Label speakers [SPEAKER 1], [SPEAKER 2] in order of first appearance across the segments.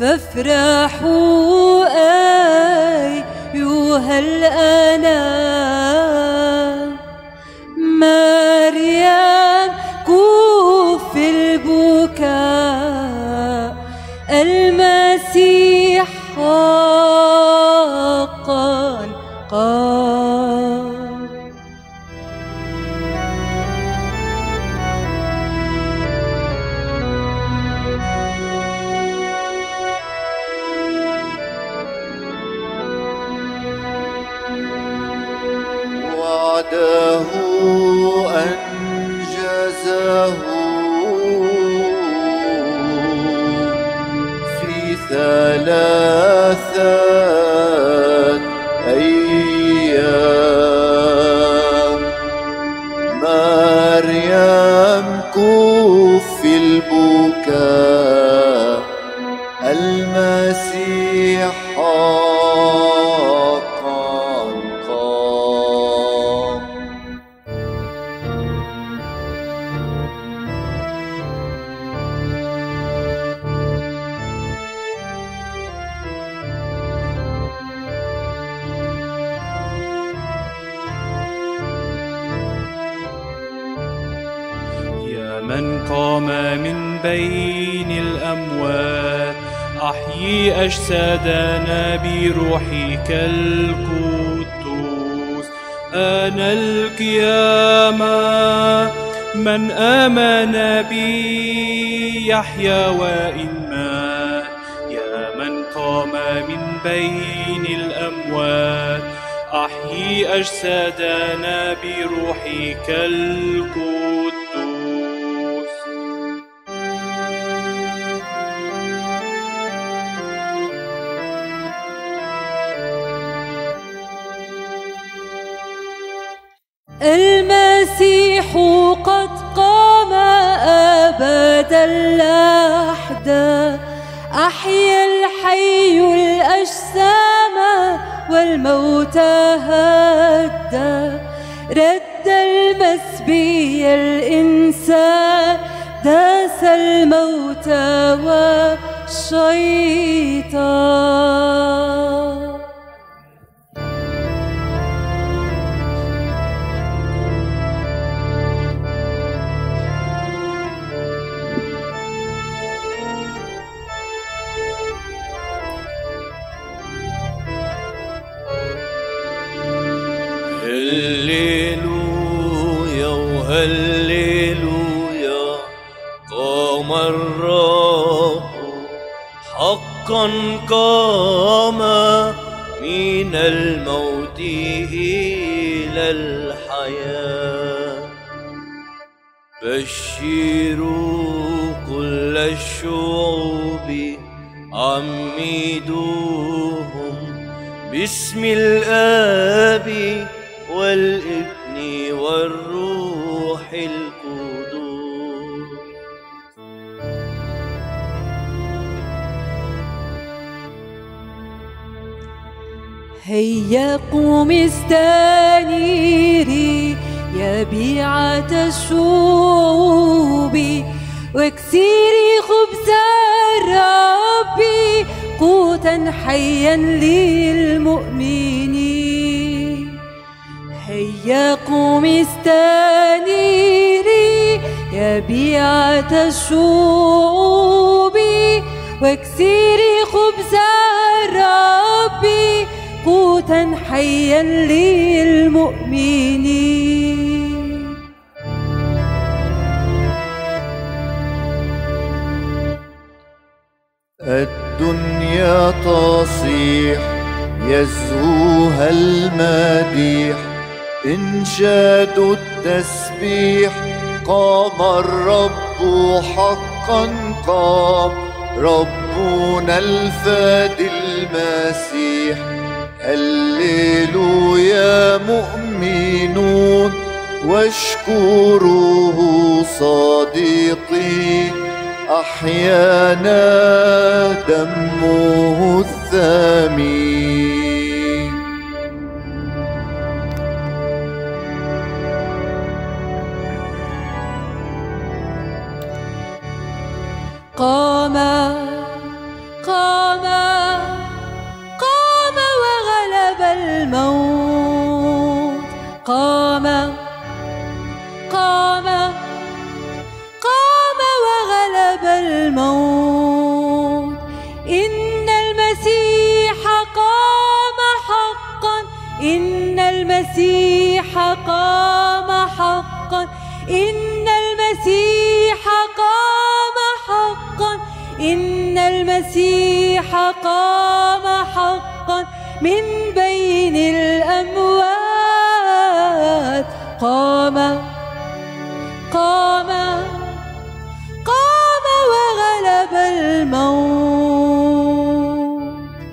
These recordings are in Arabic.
[SPEAKER 1] فافرحوا أيها الأنام. مريم كف البكاء، المسيح حقا قام.
[SPEAKER 2] وعده أنجزه في 3 أيام. مريم كف البكاء، المسيح حقا قام.
[SPEAKER 3] يا من قام من بين الأموات، أحيي أجسادنا بروحك القدوس. أنا القيامة، من آمن بي يحيا وإن مات. يا من قام من بين الأموات، أحيي أجسادنا بروحك القدوس.
[SPEAKER 1] المسيح قد قام أبد الأحداث، أحيا الحي الأجسام والموت هدى. رد المسبي الإنسان، داس الموت والشيطان.
[SPEAKER 2] هللويا وهللويا، قام الرب حقا قام من الموت إلى الحياة. بشروا كل الشعوب، عمدوهم باسم الآب والابن والروح القدوس.
[SPEAKER 1] هيا قومي استنيري يا بيعة الشعوب، واكسري خبز الرب قوتا حيا للمؤمنين. هيا قومي استنيري يا بيعة الشعوب، واكسري خبز الرب قوتا حيا للمؤمنين.
[SPEAKER 2] الدنيا تصيح يزهوها المديح، إنشاد التسبيح. قام الرب حقا قام، ربنا الفادي المسيح. هللويا مؤمنون، واشكروه صديقي، أحيانا دمه الثمين.
[SPEAKER 1] قام الموت. إن المسيح قام حقا، إن المسيح قام حقا، إن المسيح قام حقا، إن المسيح قام حقا من بين الأموات. قام قام قام وغلب الموت.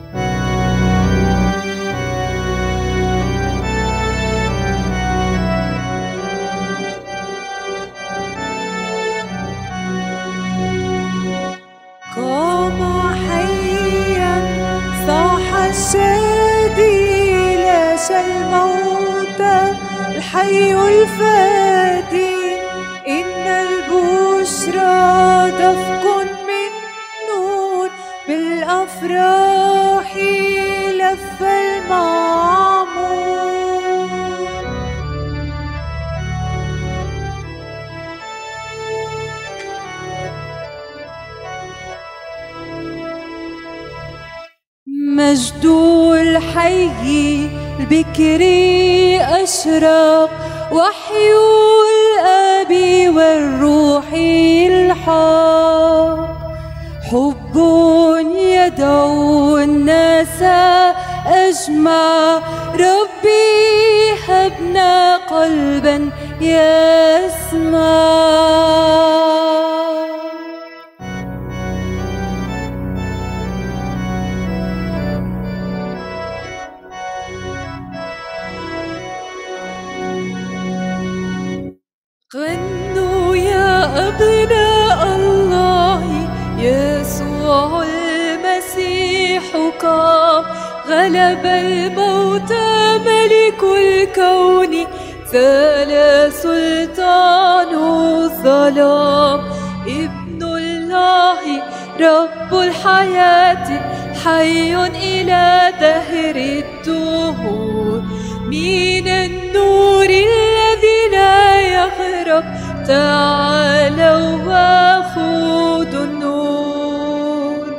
[SPEAKER 4] قام حيا صاح الشادي لاش الموت الحي الفادي. إن البشرى دفق من نور بالأفراح لف المعمور.
[SPEAKER 1] مجد الحي البكري أشرق، وحي الآب والروح الحق. حب يدعو الناس أجمع، ربي هبنا قلبا يسمع.
[SPEAKER 4] غنوا يا أبناء الله، يسوع المسيح قام، غلب الموت ملك الكون، زال سلطان الظلام. ابن الله رب الحياة، حي إلى دهر الدهور، من النور الذي لا يغرب، تعالوا وخذوا النور.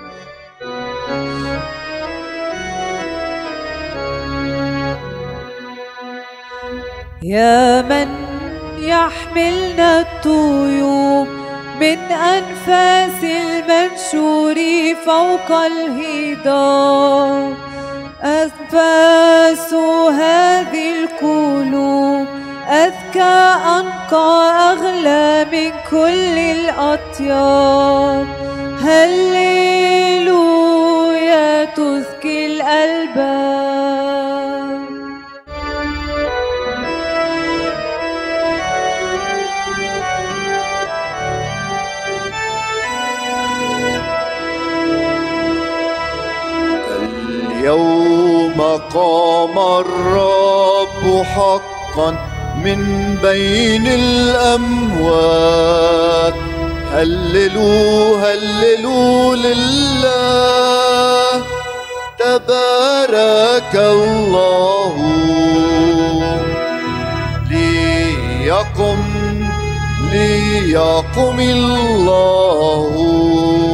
[SPEAKER 4] يا من يحملنا الطيوب من أنفاس المنشور فوق الهضاب، أنفاس هذه القلوب أذكى أنقى أغلى من كل الأطياب. هللويا تزكي الألباب.
[SPEAKER 2] اليوم قام الرب حقا من بين الأموات. هللوا هللوا لله، تبارك الله. ليقم الله.